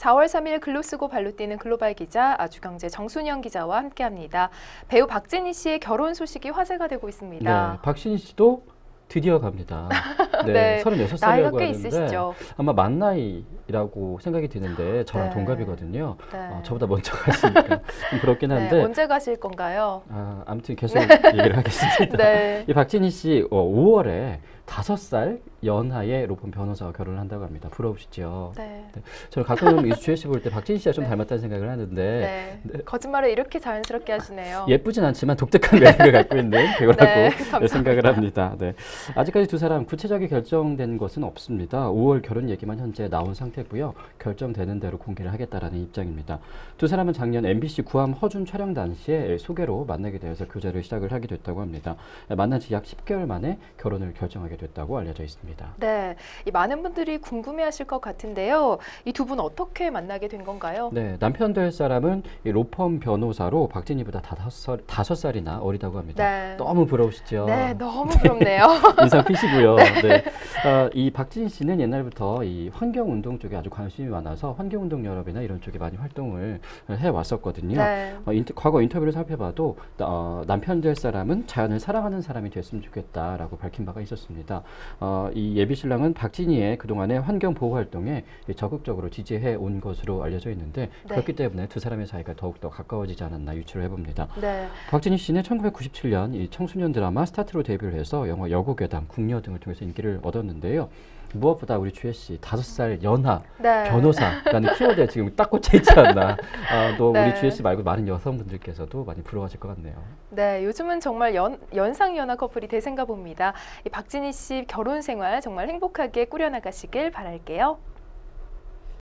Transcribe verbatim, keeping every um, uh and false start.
사월 삼일 글로 쓰고 발로 뛰는 글로벌 기자 아주경제 정순영 기자와 함께합니다. 배우 박진희 씨의 결혼 소식이 화제가 되고 있습니다. 네, 박진희 씨도 드디어 갑니다. 네, 네, 서른여섯 나이가 살이라고 꽤 하는데 있으시죠? 아마 만 나이라고 생각이 드는데 저랑 네. 동갑이거든요. 네. 어, 저보다 먼저 가시니까 좀 그렇긴 한데 네, 언제 가실 건가요? 아, 아무튼 계속 얘기를 하겠습니다. 네. 이 박진희 씨 어, 오월에 다섯 살 연하의 로펌 변호사와 결혼을 한다고 합니다. 부러우시죠? 네. 네. 저는 가끔 이 주혜 씨 볼 때 박진희 씨가 좀 네. 닮았다는 생각을 하는데 네. 네. 거짓말을 이렇게 자연스럽게 하시네요. 예쁘진 않지만 독특한 매력을 갖고 있는 배우라고 네, 네, 생각을 합니다. 네. 아직까지 두 사람 구체적이 결정된 것은 없습니다. 오월 결혼 얘기만 현재 나온 상태고요. 결정되는 대로 공개를 하겠다라는 입장입니다. 두 사람은 작년 엠비씨 구암 허준 촬영 당시에 소개로 만나게 되어서 교제를 시작을 하게 됐다고 합니다. 만난 지 약 십 개월 만에 결혼을 결정하게 됐다고 알려져 있습니다. 네, 이 많은 분들이 궁금해하실 것 같은데요. 이 두 분 어떻게 만나게 된 건가요? 네, 남편 될 사람은 이 로펌 변호사로 박진희보다 다섯 살, 다섯 살이나 어리다고 합니다. 네. 너무 부러우시죠? 네, 너무 부럽네요. 인상 피시고요. 네. 네. 어, 이 박진희 씨는 옛날부터 이 환경운동 쪽에 아주 관심이 많아서 환경운동연합이나 이런 쪽에 많이 활동을 해왔었거든요. 네. 어, 인터, 과거 인터뷰를 살펴봐도 어, 남편 될 사람은 자연을 사랑하는 사람이 됐으면 좋겠다라고 밝힌 바가 있었습니다. 어, 이 예비 신랑은 박진희의 그동안의 환경 보호 활동에 적극적으로 지지해 온 것으로 알려져 있는데 네. 그렇기 때문에 두 사람의 사이가 더욱더 가까워지지 않았나 유추를 해봅니다. 네. 박진희 씨는 천구백구십칠 년 이 청소년 드라마 스타트로 데뷔를 해서 영화 여고괴담, 궁녀 등을 통해서 인기를 얻었는데요. 무엇보다 우리 주혜 씨 다섯 살 연하 네. 변호사라는 키워드에 지금 딱 꽂혀 있지 않나. 아, 또 네. 우리 주혜 씨 말고 많은 여성분들께서도 많이 부러워하실 것 같네요. 네, 요즘은 정말 연, 연상연하 커플이 대세인가 봅니다. 이 박진희 씨 결혼 생활 정말 행복하게 꾸려나가시길 바랄게요.